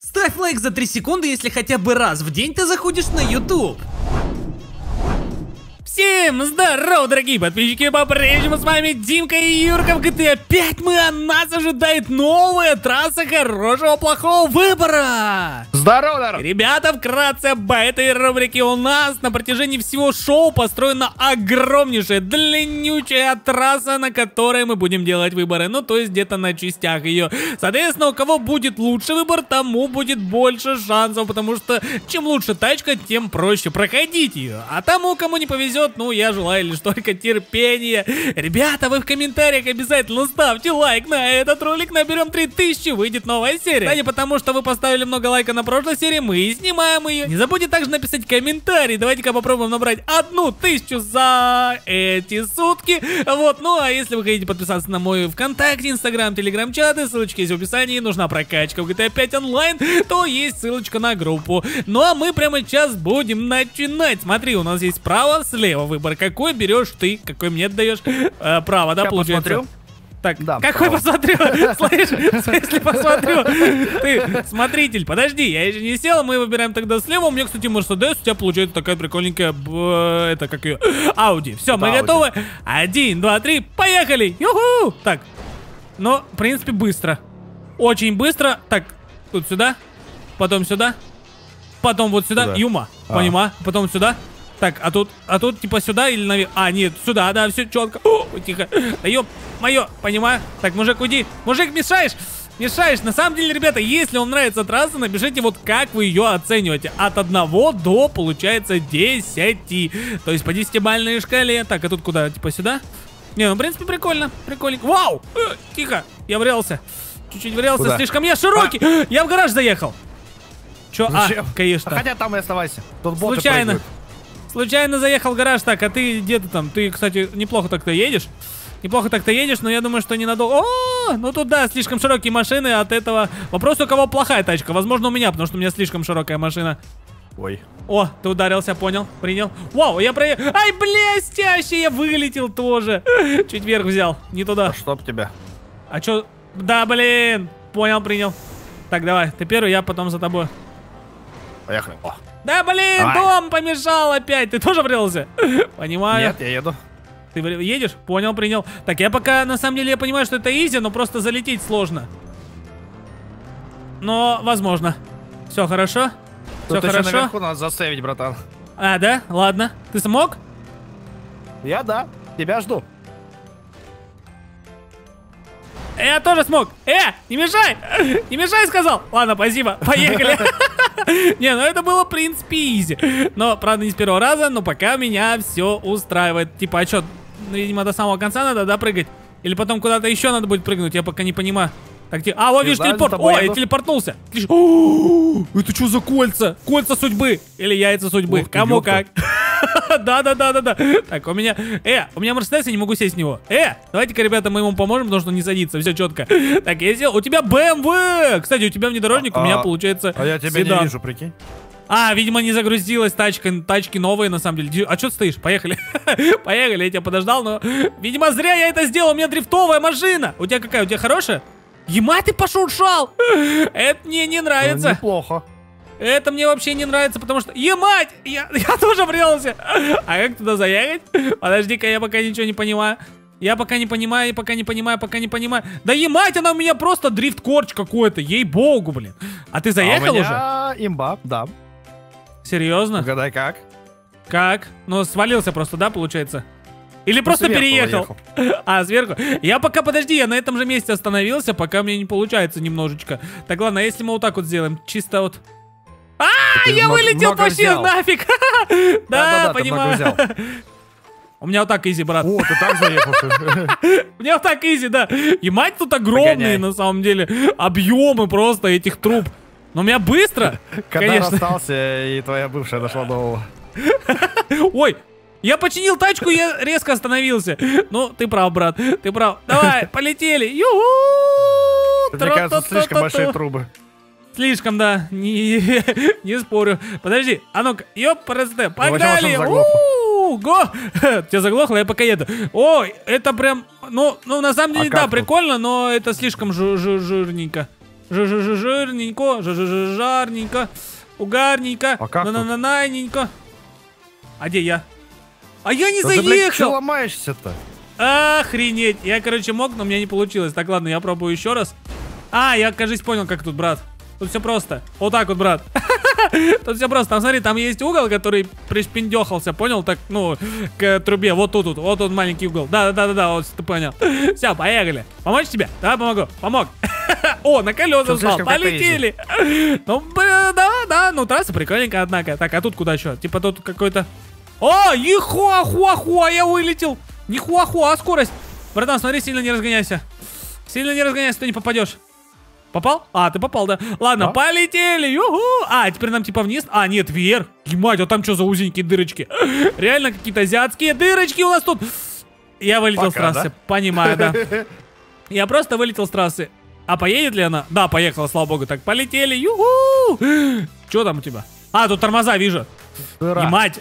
Ставь лайк за 3 секунды, если хотя бы раз в день ты заходишь на YouTube. Всем здорово, дорогие подписчики, по-прежнему с вами Димка и Юрка в GTA 5. Нас ожидает новая трасса хорошего плохого выбора. Здорово, народ! Ребята, вкратце об этой рубрике. У нас на протяжении всего шоу построена огромнейшая, длиннючая трасса, на которой мы будем делать выборы. Ну, то есть где-то на частях ее. Соответственно, у кого будет лучший выбор, тому будет больше шансов, потому что чем лучше тачка, тем проще проходить ее. А тому, кому не повезет, ну, я желаю лишь только терпения. Ребята, вы в комментариях обязательно ставьте лайк на этот ролик. Наберем 3000, выйдет новая серия. Кстати, потому что вы поставили много лайков на прошлой серии, мы и снимаем ее. Не забудьте также написать комментарий. Давайте-ка попробуем набрать 1000 за эти сутки. Вот, ну, а если вы хотите подписаться на мой ВКонтакте, Инстаграм, Телеграм-чаты, ссылочки есть в описании. Нужна прокачка в GTA 5 онлайн, то есть ссылочка на группу. Ну, а мы прямо сейчас будем начинать. Смотри, у нас есть справа, слева выбор. Какой берешь ты, какой мне отдаешь? Право, да, получается? Посмотрю. Так, да, какой право. посмотрю? Слышь, если посмотрю. Ты, смотритель, подожди, я еще не сел, мы выбираем тогда слева. У меня, кстати, Мерседес, у тебя получается такая прикольненькая, это, как ее, Ауди. Все, мы готовы. 1, 2, 3, поехали! Юху! Так, ну, в принципе, быстро. Очень быстро. Так, тут сюда, потом сюда, потом вот сюда. Куда? Юма, понимаю, потом сюда. Так, а тут типа сюда или наверх? А, нет, сюда, да, все четко. О, тихо. Да ёп, моё, понимаю. Так, мужик, уйди. Мужик, мешаешь? Мешаешь. На самом деле, ребята, если вам нравится трасса, напишите вот как вы ее оцениваете. От 1 до, получается, 10. То есть по 10-бальной шкале. Так, а тут куда? Типа сюда? Не, ну, в принципе, прикольно. Прикольненько. Вау! Тихо, я врялся. Чуть-чуть врялся, Куда? слишком я широкий. Я в гараж заехал. Чё? Зачем? Конечно. Хотя там и оставайся. Тут боты Случайно. прыгают. Случайно заехал в гараж. Так, а ты где-то там? Ты, кстати, неплохо так-то едешь. Неплохо так-то едешь, но я думаю, что ненадолго. О, ну тут, да, слишком широкие машины. От этого вопрос, у кого плохая тачка. Возможно, у меня, потому что у меня слишком широкая машина. Ой. О, ты ударился, понял, принял. Вау, я проехал. Ай, блестяще, я вылетел тоже. Чуть вверх взял, не туда. А чтоб тебя. А чё? Да, блин. Понял, принял. Так, давай, ты первый, я потом за тобой. Поехали. О. Да, блин, Давай. дом помешал опять. Ты тоже врезался? Понимаю. Нет, я еду. Ты едешь? Понял, принял. Так, я пока, на самом деле, я понимаю, что это изи, но просто залететь сложно. Но, возможно. Все хорошо? Все Тут еще хорошо? наверху надо засейвить, братан. А, да? Ладно. Ты смог? Я, да. Тебя жду. Я тоже смог. Не мешай! Не мешай, сказал. Ладно, спасибо. Поехали. Не, ну это было, в принципе, изи. Но, правда, не с первого раза, но пока меня все устраивает. Типа, а что, видимо, до самого конца надо, да, прыгать? Или потом куда-то еще надо будет прыгнуть? Я пока не понимаю. Так, а, вот видишь, телепорт. О, я телепортнулся. Это что за кольца? Кольца судьбы. Или яйца судьбы. Ух ты, Кому ёпта. как. Да. Так, у меня Мерседес, я не могу сесть в него. Давайте-ка, ребята, мы ему поможем, потому что он не садится. Все четко. Так, я сел. У тебя BMW. Кстати, у тебя внедорожник, у меня получается А я тебя седан. не вижу, прикинь. А, видимо, не загрузилась тачка. Тачки новые, на самом деле. А что ты стоишь? Поехали. Поехали, я тебя подождал, но... Видимо, зря я это сделал. У меня дрифтовая машина. У тебя какая? У тебя хорошая? Ема, ты пошуршал. Это мне не нравится. Ну, неплохо. Это мне вообще не нравится, потому что... Емать! Я тоже врезался. А как туда заехать? Подожди-ка, я пока ничего не понимаю. Я пока не понимаю. Да емать, она у меня просто дрифт-корч какой-то. Ей-богу, блин. А ты заехал у уже? меня имба, да. Серьезно? Угадай как? Как? Ну, свалился просто, да, получается? Или просто сверху переехал? А, сверху. Я пока, подожди, я на этом же месте остановился, пока мне не получается немножечко. Так, ладно, а если мы вот так вот сделаем? Чисто вот... Я вылетел много вообще взял. нафиг. Да, ты много взял. понимаю. У меня вот так изи, брат. О, ты так заехал, что ли? У меня вот так изи, да. И мать тут огромные, Погоняй. на самом деле. Объемы просто этих труб. Но у меня быстро. Когда Конечно. расстался, и твоя бывшая нашла нового. Ой, я починил тачку, я резко остановился. Ну, ты прав, брат, ты прав. Давай, полетели. Ю-ху! Мне кажется, слишком большие трубы. Слишком, да, не спорю. Подожди, а ну-ка, ёпрст, погнали. заглохла. Го! Тебя заглохло, я пока еду. Ой, это прям, ну, на самом деле, да, как тут? прикольно, но это слишком жирненько. Жирненько, жарненько, угарненько, А как тут? на-на-на-найненько. А где я? А я не Да ты, блядь, чё заехал! ломаешься-то? Охренеть! Я, короче, мог, но у меня не получилось. Так, ладно, я пробую еще раз. А, я, кажется, понял, как тут, брат. Тут все просто. Вот так вот, брат. Тут все просто. Там, смотри, там есть угол, который пришпиндехался, понял? Так, ну, к трубе. Вот тут, вот тут маленький угол. Да, вот ты понял. Все, поехали. Помочь тебе? Да, помогу. Помог. О, на колеса встал. Полетели. Ну, да, ну трасса прикольненькая, однако. Так, а тут куда еще? Типа тут какой-то... О, ихуахуахуа, я вылетел. Нихуахуа, скорость. Братан, смотри, сильно не разгоняйся. Сильно не разгоняйся, ты не попадешь. Попал? А, ты попал, да. Ладно, полетели. Юху. А, теперь нам типа вниз. А, нет, вверх. Ебать, а там что за узенькие дырочки? Реально какие-то азиатские дырочки у нас тут. Я вылетел с трассы. Да? Понимаю, да. Я просто вылетел с трассы. А поедет ли она? Да, поехала, слава богу. Так, полетели. Юху. Что там у тебя? А, тут тормоза вижу. Ебать.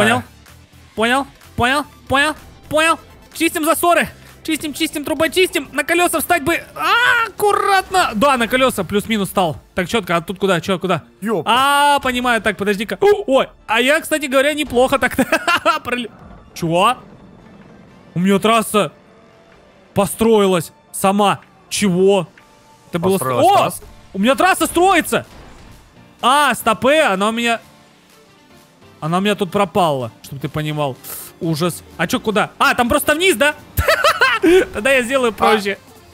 Понял. Чистим засоры. Чистим, трубочистим. На колеса встать бы. Аккуратно. Да, на колеса плюс-минус стал. Так, четко. А тут куда? Куда? Понимаю. Так, подожди-ка. Ой, а я, кстати говоря, неплохо так-то. Чего? У меня трасса построилась сама. Чего? Это было... О! У меня трасса строится. Стопе, она у меня тут пропала, чтобы ты понимал. Ужас. А чё, куда? Там просто вниз, да? Тогда я сделаю проще.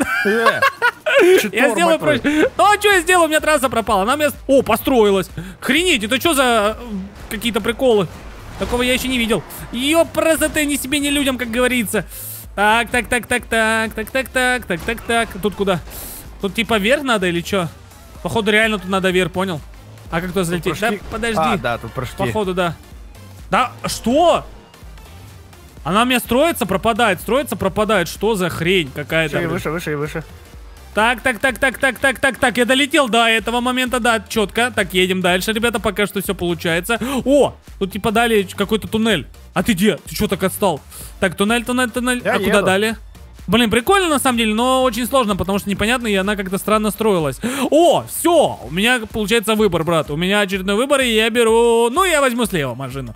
Я сделаю проще. Ну, а что я сделаю? У меня трасса пропала. Она у меня... О, построилась. Охренеть, это что за какие-то приколы? Такого я еще не видел. Ёпресоте, ни себе, ни людям, как говорится. Так. Тут куда? Тут типа вверх надо или что? Походу реально тут надо вверх, понял? А как туда залететь? Да, подожди. Да, тут прыжки. Походу, да. Да, что? Она у меня строится, пропадает. Что за хрень какая-то? Выше. Так. Я долетел до этого момента, да, четко. Так, едем дальше, ребята, пока что все получается. О, тут типа далее какой-то туннель. А ты где? Ты что так отстал? Так, туннель. Я куда далее? Блин, прикольно на самом деле, но очень сложно, потому что непонятно, и она как-то странно строилась. О, все, у меня получается выбор, брат. У меня очередной выбор, и я беру... Ну, я возьму слева машину.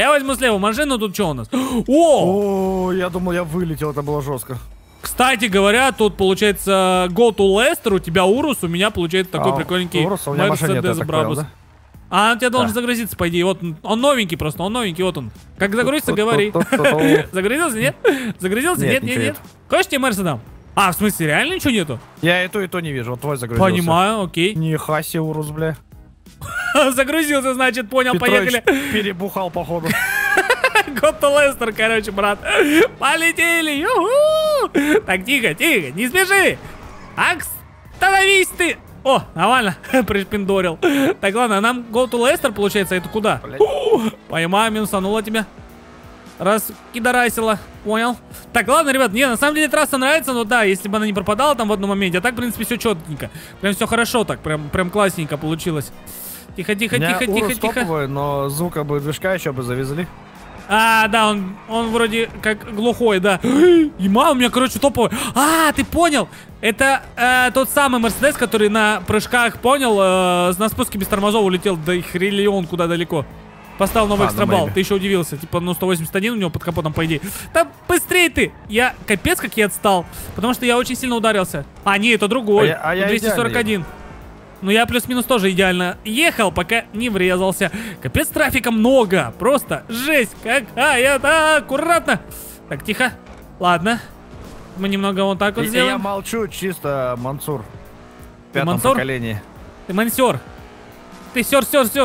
Тут что у нас? О, я думал, я вылетел, это было жестко. Кстати говоря, тут получается Go to Leicester, у тебя Урус, у меня получается такой прикольненький Mercedes Brabus. Он тебя должен загрузиться, по идее. Вот он новенький просто, вот он. Как загрузится, говори. Загрузился, нет? Нет. Хочешь, тебе Мерса дам? В смысле, реально ничего нету? Я и то не вижу, вот твой загрузился. Понимаю, окей. Нихуя себе, Урус, бля. Загрузился, значит, понял, поехали. Перебухал, походу. Go to Leicester, короче, брат. Полетели, Так, тихо, не спеши. Остановись ты. О, нормально, пришпиндорил. Так, ладно, нам Go to Leicester, получается, это куда? Поймаю, минусанула тебя. Раскидарасила, понял. Так, ладно, ребят, мне на самом деле трасса нравится, но да, если бы она не пропадала там в одном моменте. А так, в принципе, все четненько. Прям все хорошо так, прям классненько получилось. Тихо. Топовый, но звука бы движка еще бы завезли. Да, он вроде как глухой, да. Ема, у меня, короче, топовый. Ты понял? Это тот самый Мерседес, который на прыжках, понял, на спуске без тормозов улетел до хриллион куда далеко. Поставил новый экстрабал. Ты еще удивился. Типа, 181 у него под капотом, по идее. Да быстрее ты! Капец, как я отстал. Потому что я очень сильно ударился. Нет, это другой. 241. Ну, я плюс-минус тоже идеально ехал, пока не врезался. Капец, трафика много. Просто жесть какая-то. Аккуратно. Так, тихо. Ладно. Мы немного вот так вот сделаем. Я молчу, чисто Мансур. В пятом Мансур? поколении. Ты мансер. Ты сер.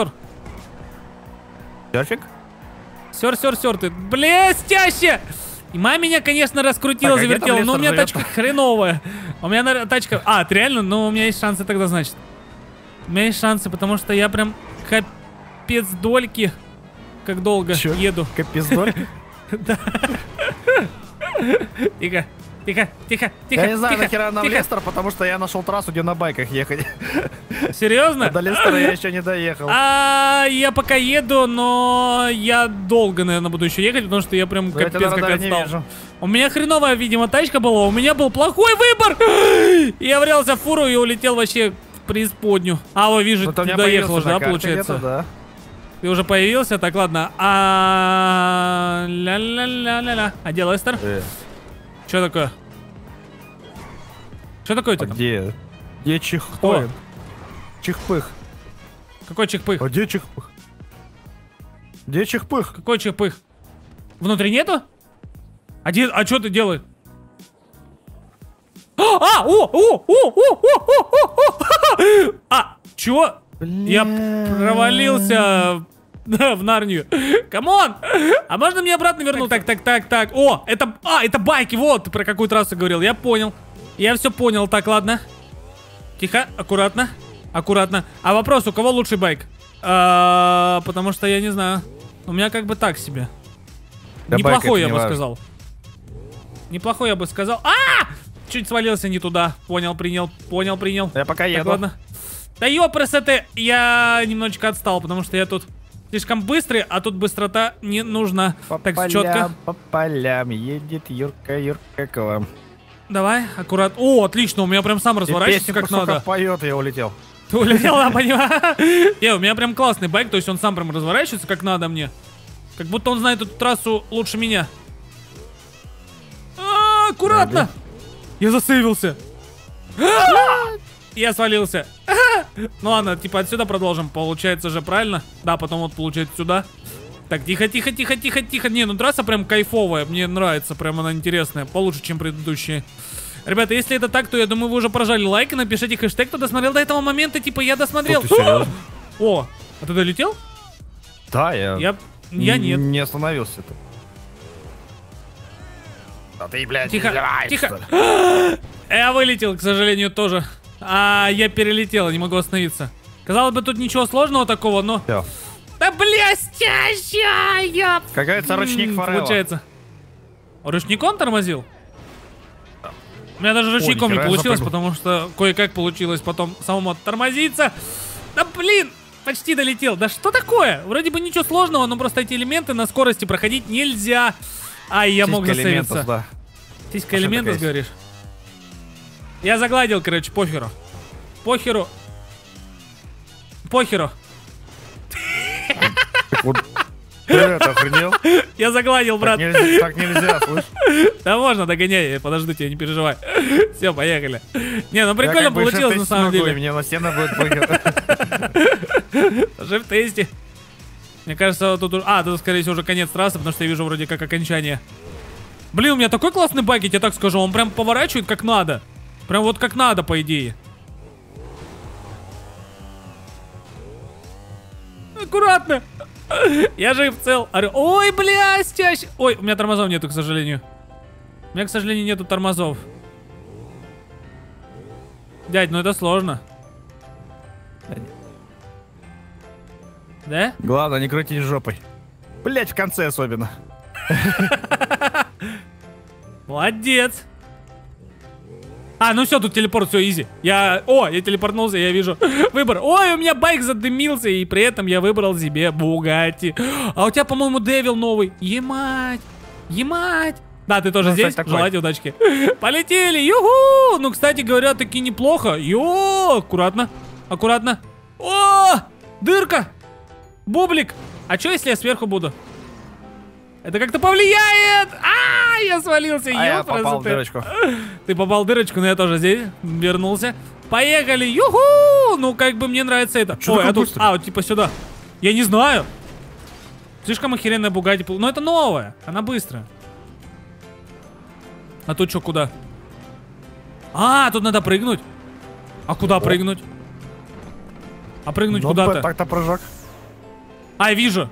Серфик? Сер, ты блестяще! И мама меня, конечно, раскрутила, завертела, но у меня тачка хреновая. У меня тачка... ты реально? Ну, у меня есть шансы тогда, значит. У меня есть шансы, потому что я прям капец дольки. Как долго еду. Капец дольки? Да. Тихо. Я не знаю, нахера нам Лестер, потому что я нашел трассу, где на байках ехать. Серьезно? До Лестера я еще не доехал. Я пока еду, но я долго, наверное, буду еще ехать, потому что я прям капец как отстал. У меня хреновая, видимо, тачка была, у меня был плохой выбор. Я врезался в фуру и улетел вообще преисподнюю. А, вот вижу, Вот у ты меня доехал появился уже, на да, карте получается? где-то, да. Ты уже появился? Так, ладно. Ля-ля-ля-ля-ля. А где Лестер? Что такое? Что такое у тебя там? Где? Где Чихпых? Чихпых. Какой чихпых? А где Чихпых? Где Чихпых? Какой чихпых? Внутри нету? А что ты делаешь? Чё? Я провалился в Нарнию. Камон! А можно мне обратно вернуть? Так. О, это байки, вот, ты про какую трассу говорил. Я понял. Я все понял. Так, ладно. Тихо, аккуратно. Аккуратно. А вопрос, у кого лучший байк? Потому что я не знаю. У меня как бы так себе. Да, неплохой, я не бы важно. сказал. Неплохой, я бы сказал. Чуть свалился не туда. Понял, принял. Я пока Так, еду. ладно. Да ёпрст, это я немножечко отстал, потому что я тут слишком быстрый, а тут быстрота не нужна. Так, четко. По полям едет Юрка к вам. Давай, аккурат. О, отлично, у меня прям сам разворачивается как надо. Поет, я улетел. Ты улетел, да, понимаю. Не, у меня прям классный байк, то есть он сам прям разворачивается как надо мне. Как будто он знает эту трассу лучше меня. Аккуратно. Я засейвился. Я свалился. Ну ладно, типа отсюда продолжим. Получается же, правильно? Да, потом вот получается сюда. Так, тихо. Не, ну трасса прям кайфовая. Мне нравится, прям она интересная. Получше, чем предыдущие. Ребята, если это так, то я думаю, вы уже прожали лайк и напишите хэштег, кто досмотрел до этого момента. Типа, я досмотрел. О, а ты долетел? Да, я нет. Не остановился-то. А ты, блядь, Тихо. Я вылетел, к сожалению, тоже. А я перелетел, не могу остановиться. Казалось бы, тут ничего сложного такого, но... Всё. Да блестящая! Как говорится, ручник Форелла. Получается. Ручником тормозил? У меня даже ручником не нихера, получилось, запрыгнул. потому что кое-как получилось потом самому тормозиться. Да блин! Почти долетел. Да что такое? Вроде бы ничего сложного, но просто эти элементы на скорости проходить нельзя. Ай, я мог Сиська засейвиться. элементов, да. Сиська элементов, говоришь? Я загладил, короче, похеру. Похеру. Ты это охренел? Я загладил, брат. Так нельзя, слышь. Да можно, догоняй, подожди тебя, не переживай. Все, поехали. Не, ну прикольно Я как бы получилось shift на самом смогу, и деле. мне на стену будет похер. Даже в тесте. Мне кажется, тут... тут, скорее всего, уже конец трассы, потому что я вижу вроде как окончание. Блин, у меня такой классный байк, я тебе так скажу. Он прям поворачивает как надо. Прям вот как надо, по идее. Аккуратно. Я жив, цел. Ой, блядь. Ой, у меня тормозов нету, к сожалению. У меня, к сожалению, нету тормозов. Дядь, ну это сложно. Да? Главное, не крутить жопой. Блять, в конце особенно. Молодец. Ну все, тут телепорт, все, изи. Я телепортнулся, я вижу выбор. Ой, у меня байк задымился, и при этом я выбрал себе Бугатти. А у тебя, по-моему, Девил новый. Емать. Да, ты тоже здесь. Желаю удачки. Полетели, юху. Ну, кстати говоря, таки неплохо. Аккуратно. О, дырка. Бублик. А что, если я сверху буду? Это как-то повлияет. Я свалился. Я попал в дырочку. Ты попал в дырочку, но я тоже здесь вернулся. Поехали. Юху. Ну, как бы мне нравится это. Ой, а тут... вот типа сюда. Я не знаю. Слишком охеренная Бугатти. Но это новая. Она быстрая. А тут что, куда? Тут надо прыгнуть. А куда прыгнуть? А прыгнуть куда-то? Так-то прыжок. Вижу.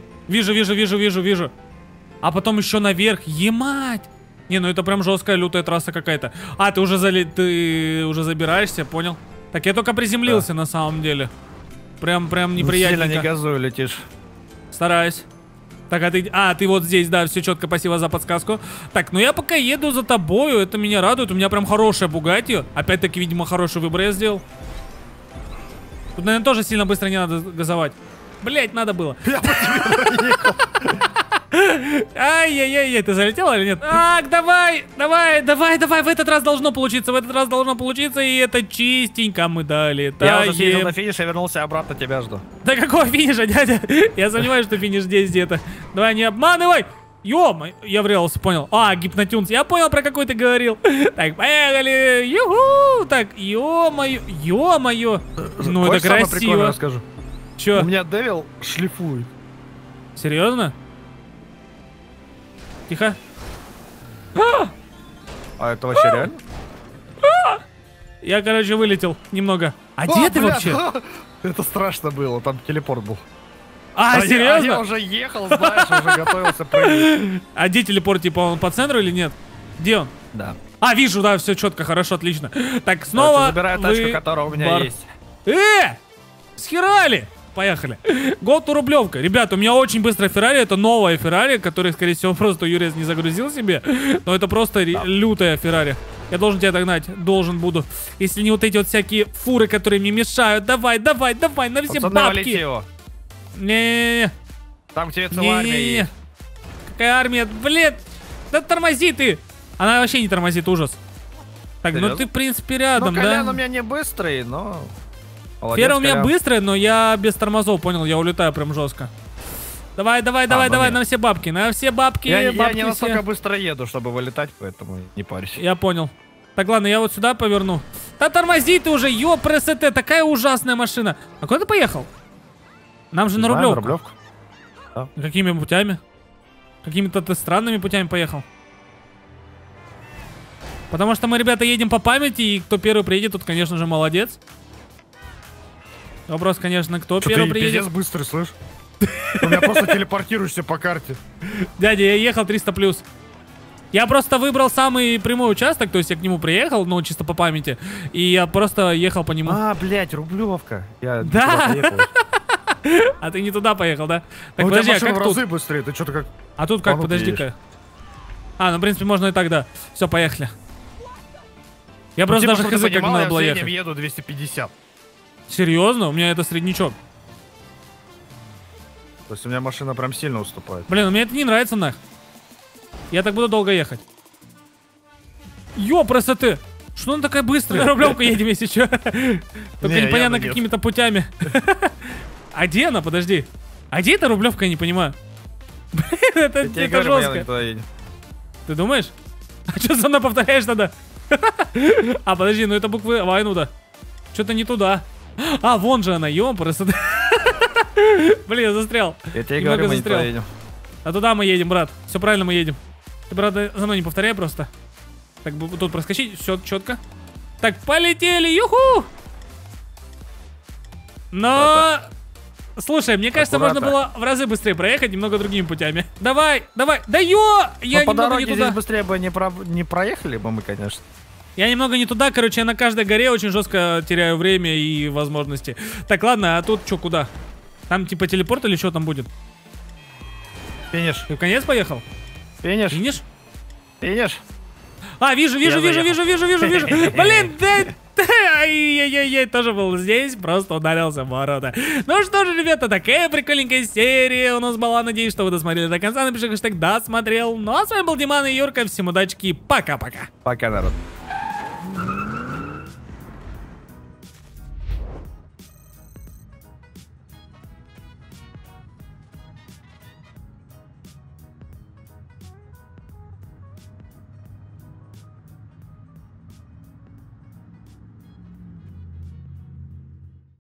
А потом еще наверх. Емать. Не, ну это прям жесткая, лютая трасса какая-то. Ты уже забираешься, понял? Так я только приземлился на самом деле. Прям неприятненько. Сильно не газуй, летишь. Стараюсь. Так, ты вот здесь, да, все четко, спасибо за подсказку. Так, ну я пока еду за тобою, это меня радует. У меня прям хорошая Бугатти. Опять-таки, видимо, хороший выбор я сделал. Тут, наверное, тоже сильно быстро не надо газовать. Блять, надо было. Ай-яй-яй, ты залетела или нет? Так, давай, в этот раз должно получиться, и это чистенько мы дали. Я уже съездил на финиш и вернулся обратно, тебя жду. Да какого финиша, дядя? Я сомневаюсь, что финиш здесь где-то. Давай, не обманывай. Ё-моё, я врезался, понял. А, гипнотюнс, я понял, про какой ты говорил. Так, поехали. Юху. Так, ё-моё. Ну, это красиво. Расскажу. Чё? У меня Девил шлифует. Серьезно? Тихо. А это вообще реально? Я, короче, вылетел немного. А где ты вообще? Это страшно было, там телепорт был. А, серьезно? Я уже ехал, знаешь, уже готовился прыгать. А где телепорт, типа, он по центру или нет? Где он? Да. А, вижу, да, все четко, хорошо, отлично. Так, снова забираю тачку, которая у меня есть. Схерали! Поехали. Go to Рублевка. Ребята, у меня очень быстрая Феррари. Это новая Феррари, которая, скорее всего, просто Юрец не загрузил себе. Но это просто лютая Феррари. Я должен тебя догнать. Должен буду. Если не вот эти вот всякие фуры, которые мне мешают. Давай, на все бабки. Не-не-не. Там тебе целая армия есть. Какая армия? Блин. Да тормози ты. Она вообще не тормозит, ужас. Так, ну ты, в принципе, рядом, да? Колян у меня не быстрый, но... Фера у меня быстрая, но я без тормозов, понял, я улетаю прям жестко. Давай, на все бабки, Я не настолько быстро еду, чтобы вылетать, поэтому не парься. Я понял. Так, ладно, я вот сюда поверну. Да тормози ты уже, ёпрст, такая ужасная машина. А куда ты поехал? Нам же на Рублевку. Да. Какими путями? Какими-то ты странными путями поехал. Потому что мы, ребята, едем по памяти, и кто первый приедет, тот, конечно же, молодец. Вопрос, конечно, кто первый приедет. Ты пиздец быстрый, слышь? У меня просто телепортируешься по карте. Дядя, я ехал 300+. Я просто выбрал самый прямой участок, то есть я к нему приехал, ну, чисто по памяти, и я просто ехал по нему. А, блядь, Рублевка. Да. А ты не туда поехал, да? Так, подожди, а как в разы быстрее, ты что-то как... А тут как, подожди-ка. А, ну, в принципе, можно и так, да. Все, поехали. Я просто даже хз, как надо было ехать. Я еду 250. Серьезно? У меня это среднячок. То есть у меня машина прям сильно уступает. Блин, мне это не нравится, нах. Я так буду долго ехать. Ёпрст ты! Что он такая быстрая? На Рублевку едем, если что. Только непонятно какими-то путями. А где она? Подожди. А где эта Рублевка, я не понимаю. Это жестко. Ты думаешь? А что за мной повторяешь тогда? А, подожди, ну это буквы Вайнуда. Что-то не туда. А, вон же она, ёпрст. Блин, я застрял. Я тебе говорю, мы не туда едем. А туда мы едем, брат. Все правильно мы едем. Ты, брат, за мной не повторяй просто. Так, тут проскочить, все четко. Так, полетели, юху! Но... Слушай, мне кажется, можно было в разы быстрее проехать, немного другими путями. Давай! Да я по немного дороге не туда. Здесь быстрее бы не проехали бы мы, конечно. Я немного не туда, короче, я на каждой горе очень жестко теряю время и возможности. Так, ладно, а тут что, куда? Там типа телепорт или что там будет? Финиш. Ты в конец поехал? Финиш. Финиш? А, вижу. Блин, ай-яй-яй, тоже был здесь, просто ударился в ворота. Ну что же, ребята, такая прикольненькая серия у нас была. Надеюсь, что вы досмотрели до конца. Напиши хэштег «Досмотрел». Ну а с вами был Диман и Юрка. Всем удачи, пока-пока. Пока, народ.